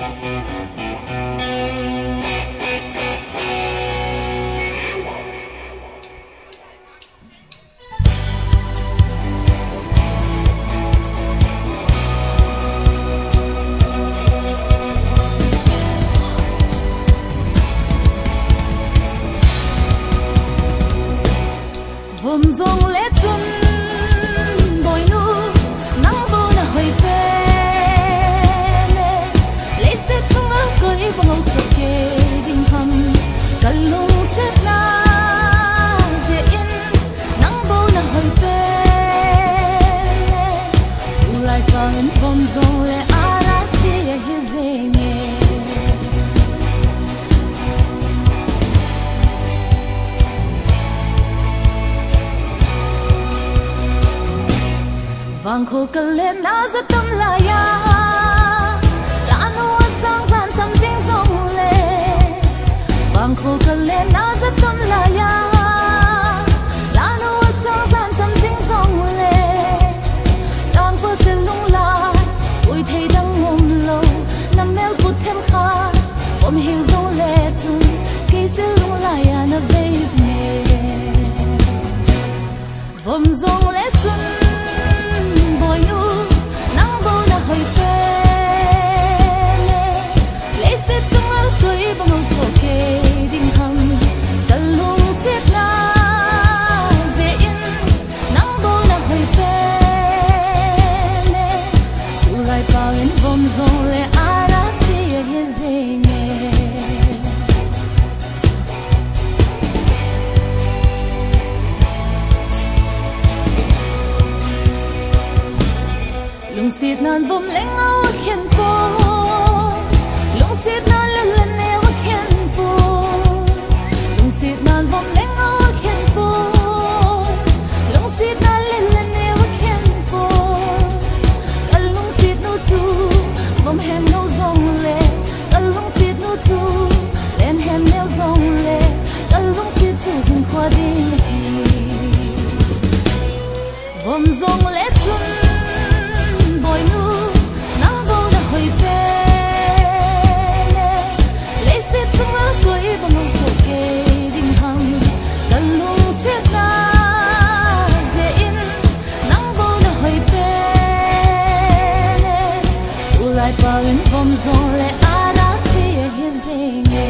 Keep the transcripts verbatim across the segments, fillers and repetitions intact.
Vom zong le chun boy nu nang bo na hoi pe le se chung a koi bong so ke ding ham kalung se na ze in nang bo na hoi pe lai fang vom zong le ara si he ze ne vang khô cả lên na rất tâm là ya lá nua sang gian tâm chính rong lệ vang khô cả lên na rất tâm là ya lá nua sang gian tâm chính rong lệ đang qua sẽ lung la ôi thấy đang ngom lâu nằm neo bút thêm kha ôm hiểu rong lệ chung khi sẽ lung la ya na về mẹ vom rong lệ chung boy nu nang bo na hoi pe le se chung a koi bong so ke ding ham kalung se na ze in nang bo na hoi pe tu lai pa in vom zong le ara si he ze ne lung sit nan vom leng au khen po lung sit nan le le ne au khen po lung sit nan vom leng au khen po lung sit nan le le ne au khen po kal lung sit no chu vom hem no zong le kal lung sit no chu len hem no zong le kal lung sit chu hin kwa ding vom zong le chun boy nu nang bo na hoi pe le se chung a koi bong so ke ding ham kan lung se na ze in nang bo na hoi pe u lai pa in vom zong le ara si he ze ne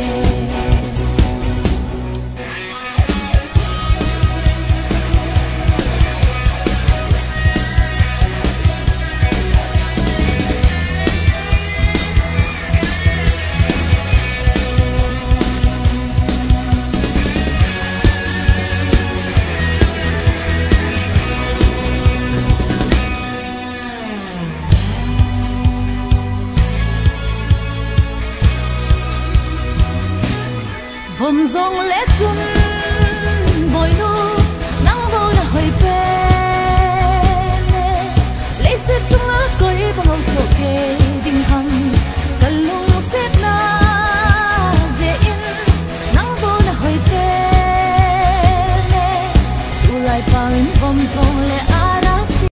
vom zong le chun boy nu nang bo na hoi pe le se chung a koi bong so ke